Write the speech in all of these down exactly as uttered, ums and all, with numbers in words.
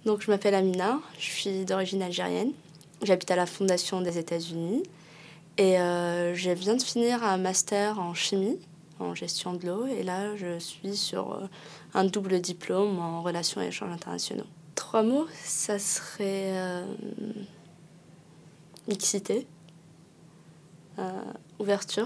Donc, je m'appelle Amina, je suis d'origine algérienne. J'habite à la Fondation des États-Unis et euh, je viens de finir un master en chimie, en gestion de l'eau. Et là, je suis sur euh, un double diplôme en relations et échanges internationaux. Trois mots, ça serait euh, mixité, euh, ouverture,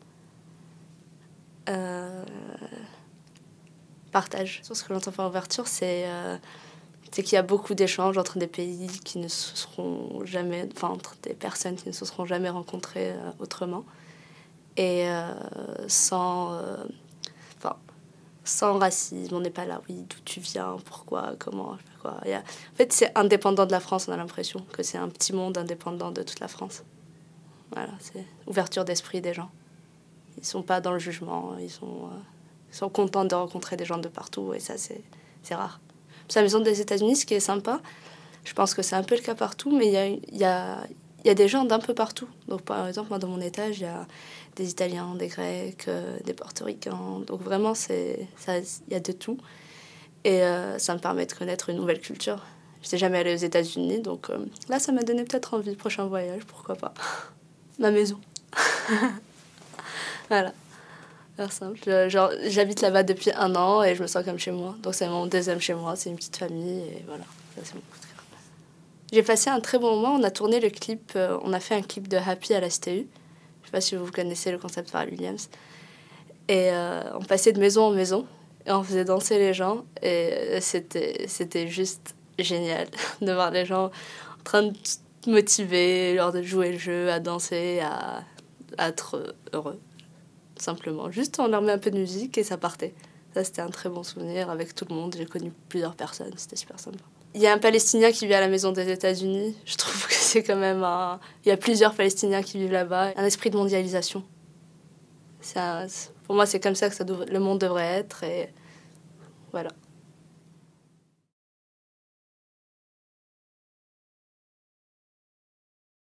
euh, partage. Ce que j'entends par ouverture, c'est euh, c'est qu'il y a beaucoup d'échanges entre des pays qui ne se seront jamais, enfin entre des personnes qui ne se seront jamais rencontrées euh, autrement, et euh, sans, euh, enfin, sans racisme. On n'est pas là, oui, d'où tu viens, pourquoi, comment, je sais pas quoi. Il y a... En fait, c'est indépendant de la France. On a l'impression que c'est un petit monde indépendant de toute la France. Voilà, c'est ouverture d'esprit des gens. Ils sont pas dans le jugement. Ils sont, euh, ils sont contents de rencontrer des gens de partout, et ça, c'est c'est rare. C'est la maison des États-Unis, ce qui est sympa. Je pense que c'est un peu le cas partout, mais il y a, il y a, il y a des gens d'un peu partout. Donc, par exemple, moi, dans mon étage, il y a des Italiens, des Grecs, euh, des Portoricains. Donc, vraiment, c'est, ça, il y a de tout. Et euh, ça me permet de connaître une nouvelle culture. Je n'étais jamais allée aux États-Unis, donc euh, là, ça m'a donné peut-être envie. Prochain voyage, pourquoi pas. Ma maison. Voilà. C'est simple. Je, genre, j'habite là-bas depuis un an et je me sens comme chez moi. Donc, c'est mon deuxième chez moi. C'est une petite famille et voilà. Ça, c'est mon coup de cœur. J'ai passé un très bon moment. On a tourné le clip, euh, on a fait un clip de Happy à la C T U. Je sais pas si vous connaissez le concept Pharrell Williams. Et euh, on passait de maison en maison et on faisait danser les gens. Et c'était, c'était juste génial de voir les gens en train de se motiver, genre de jouer le jeu, à danser, à, à être heureux. Simplement. Juste on leur met un peu de musique et ça partait. Ça, c'était un très bon souvenir avec tout le monde. J'ai connu plusieurs personnes. C'était super sympa. Il y a un Palestinien qui vit à la maison des États-Unis. Je trouve que c'est quand même un... Il y a plusieurs Palestiniens qui vivent là-bas. Un esprit de mondialisation. C'est un... Pour moi, c'est comme ça que ça dev... le monde devrait être. Et voilà.